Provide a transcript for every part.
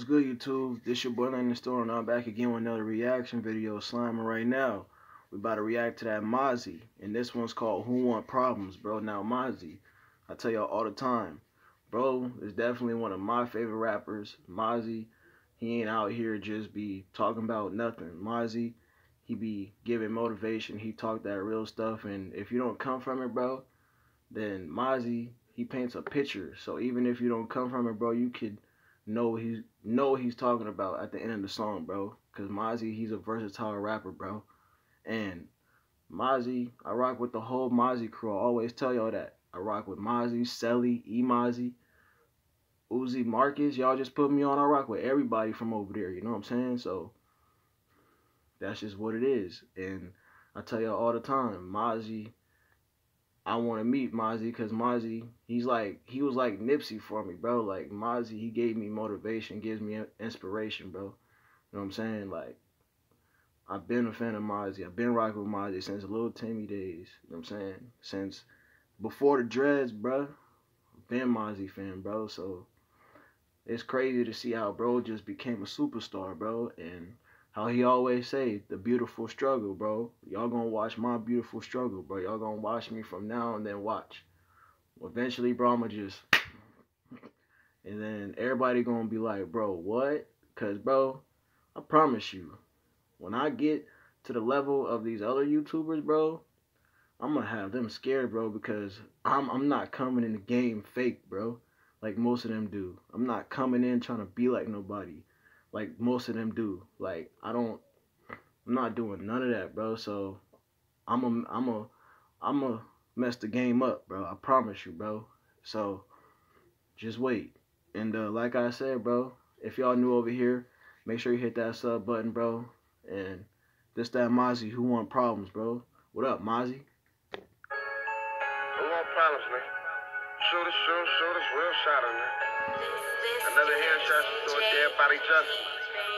good, YouTube? This your boy in the store, and I'm back again with another reaction video slamming right now. We about to react to that Mozzy, and this one's called Who Want Problems, bro. Now, Mozzy, I tell y'all all the time, bro, is definitely one of my favorite rappers. Mozzy, he ain't out here just be talking about nothing. Mozzy, he be giving motivation. He talk that real stuff, and if you don't come from it, bro, then Mozzy, he paints a picture. So even if you don't come from it, bro, you could know he's talking about at the end of the song, bro. Cause Mozzy, he's a versatile rapper, bro. And Mozzy, I rock with the whole Mozzy crew. I always tell y'all that. I rock with Mozzy, Selly, Mozzy, Uzi, Marcus. Y'all just put me on. I rock with everybody from over there. You know what I'm saying? So that's just what it is. And I tell y'all all the time, Mozzy, I want to meet Mozzy because Mozzy, he was like Nipsey for me, bro. Like Mozzy, he gave me motivation, gives me inspiration, bro. You know what I'm saying? Like, I've been a fan of Mozzy. I've been rocking with Mozzy since Little Timmy days. You know what I'm saying? Since before the dreads, bro. I've been Mozzy fan, bro. So it's crazy to see how bro just became a superstar, bro. And how he always say, the beautiful struggle, bro. Y'all gonna watch my beautiful struggle, bro. Y'all gonna watch me from now and then watch. Eventually, bro, I'ma just... And then everybody gonna be like, bro, what? Because, bro, I promise you, when I get to the level of these other YouTubers, bro, I'm gonna have them scared, bro, because I'm not coming in the game fake, bro, like most of them do. I'm not coming in trying to be like nobody, like most of them do. Like, I'm not doing none of that, bro. So I'm a mess the game up, bro. I promise you, bro. So just wait. And like I said, bro, if y'all new over here, make sure you hit that sub button, bro. And this that Mozzy, Who Want Problems, bro. What up, Mozzy? Who want problems, man? Shooters, real shotters, man. Another headshot to a dead body justice.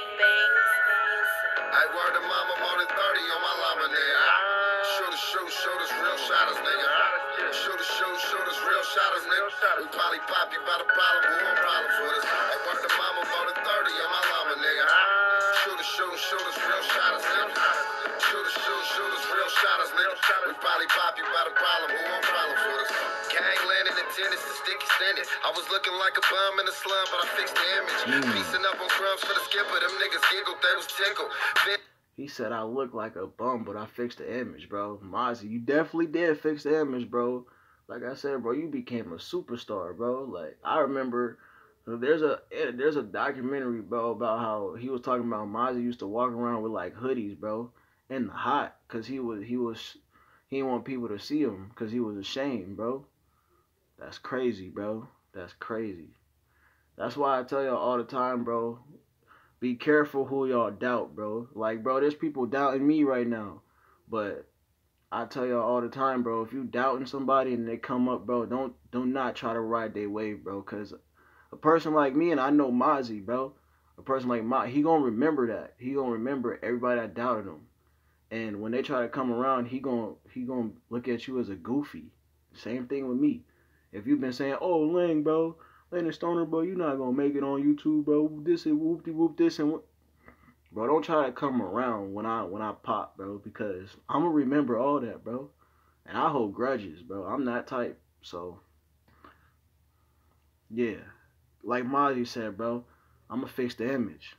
I word to mama more than 30 on my llama, nigga. Shooters, real shotters, nigga. Shooters, real shotters, nigga. We probably pop you by the problem, who want problems with us? I word to mama more than 30 on my llama, nigga. Shooters, real shotters, nigga. Shooters, real shotters, nigga. We probably pop you by the problem, who want problems with us? Gang landing in tennis, the stick extended. I was looking like a bum in the slum, but I fixed the image. Piecing up on crumbs for the skipper, them niggas giggled, they was tickled. He said I look like a bum, but I fixed the image, bro. Mozzy, you definitely did fix the image, bro. Like I said, bro, you became a superstar, bro. Like, I remember there's a documentary, bro, about how he was talking about Mozzy used to walk around with like hoodies, bro, in the hot, cause he didn't want people to see him, cause he was ashamed, bro. That's crazy, bro. That's crazy. That's why I tell y'all all the time, bro. Be careful who y'all doubt, bro. Like, bro, there's people doubting me right now. But I tell y'all all the time, bro, if you doubting somebody and they come up, bro, don't not try to ride their wave, bro. Because a person like me, and I know Mozzy, bro, a person like Mozzy, he going to remember that. He going to remember everybody that doubted him. And when they try to come around, he gonna look at you as a goofy. Same thing with me. If you've been saying, oh, Lang, bro, Lang Stoner, bro, you're not gonna make it on YouTube, bro. This and whoop-de-whoop, this and what. Bro, don't try to come around when I pop, bro, because I'm gonna remember all that, bro. And I hold grudges, bro. I'm that type. So, yeah. Like Mozzy said, bro, I'm gonna fix the image.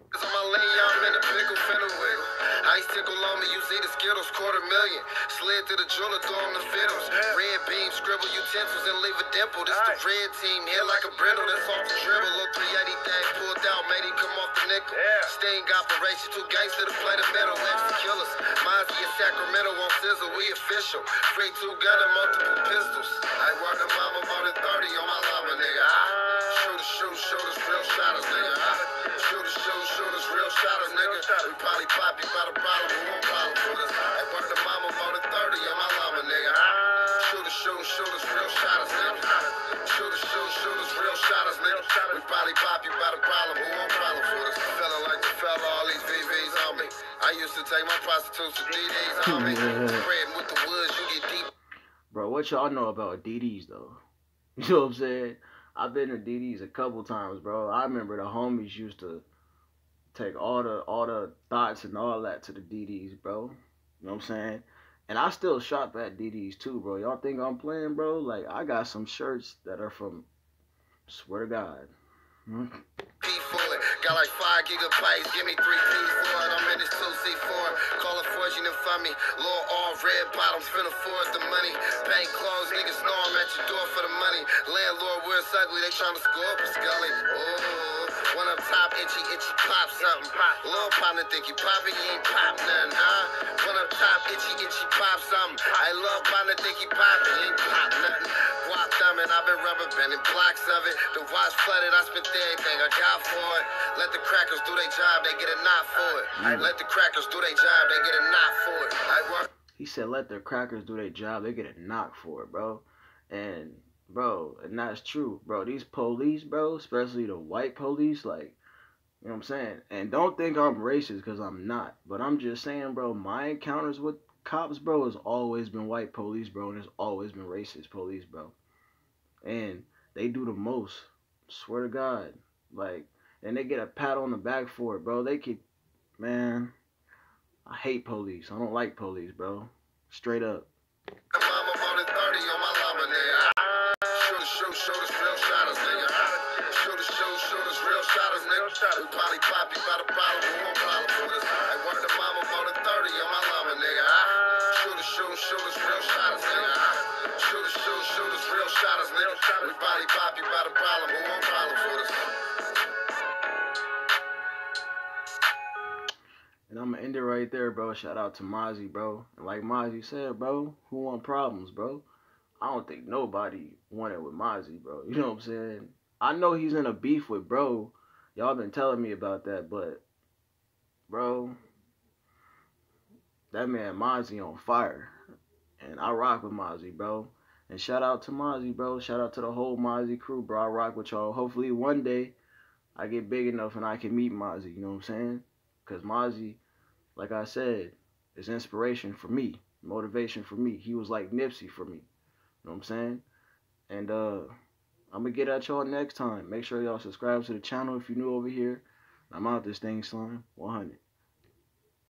Ice tickle on me, you see the Skittles, $250,000. Slid to the jeweler, throw on the fiddles. Red beam, scribble utensils and leave a dimple. This the red team, here like a brindle, that's off the dribble. Little 380 thing pulled out, made him come off the nickel. Sting operation, two gangster to play the middle. Extra killers, Mozzy in Sacramento on sizzle, we official. Free two gun and multiple pistols. I work a mama more than 30 on my llama, nigga. Shooters, real shotters, nigga. Shooters, real shotters, nigga. We probably pop you by the problem, who want problems with us? I work the mama more than 30 on my llama, nigga. Shooters, real shotters, nigga. Shooters, real shotters, nigga. We probably pop you by the problem, who want problems with us? Feeling like the fella, all these VVs on me. I used to take my prostitutes to DDs on me. Spreading with the woods, you get deep. Bro, what y'all know about DDs, though? You know what I'm saying? I've been to DD's a couple times, bro. I remember the homies used to take all the thoughts and all that to the DD's, bro. You know what I'm saying? And I still shop at DD's too, bro. Y'all think I'm playing, bro? Like I got some shirts that are from, swear to God. Got like 5 gigabytes, give me 3 P's for it. I'm in this 2C4, call it fortunate for me. Little all red bottoms, finna afford the money. Bank closed, niggas know I'm at your door for the money. Landlord, we're ugly, they tryna score up a Scully. Oh, one up top, itchy, pop something. Little partner think you poppin', you ain't pop nothing, huh? One up top, itchy, pop something. I love partner think you poppin', you ain't pop nothing. Guap thumbing, I've been rubber banding blocks of it. The watch flooded, I spent everything I got for it. Let the crackers do their job, they get a knot for it. Let the crackers do their job, they get a knot for it. He said, let the crackers do their job, they get a knock for it, bro. And, bro, and that's true, bro. These police, bro, especially the white police, like, you know what I'm saying? And don't think I'm racist, because I'm not. But I'm just saying, bro, my encounters with cops, bro, has always been white police, bro, and it's always been racist police, bro. And they do the most. Swear to God. Like, and they get a pat on the back for it, bro. They could, man, I hate police. I don't like police, bro. Straight up. Mama more than 30 on my llama, nigga. Show this real shotters, nigga. Show this real shotters, nigga. We probably pop you by the problem, we won't problem for this. I work the mama more than 30 on my llama, nigga. Show this real shotters, nigga. Show this real shotters, nigga. We probably pop you by the problem, we won't problem for this. And I'm gonna end it right there, bro. Shout out to Mozzy, bro. And like Mozzy said, bro, who want problems, bro? I don't think nobody wanted with Mozzy, bro. You know what I'm saying? I know he's in a beef with bro. Y'all been telling me about that, but bro, that man Mozzy on fire. And I rock with Mozzy, bro. And shout out to Mozzy, bro. Shout out to the whole Mozzy crew, bro. I rock with y'all. Hopefully one day I get big enough and I can meet Mozzy, you know what I'm saying? Because Mozzy, like I said, is inspiration for me, motivation for me. He was like Nipsey for me, you know what I'm saying? And I'm going to get at y'all next time. Make sure y'all subscribe to the channel if you're new over here. I'm out this thing, Slime 100.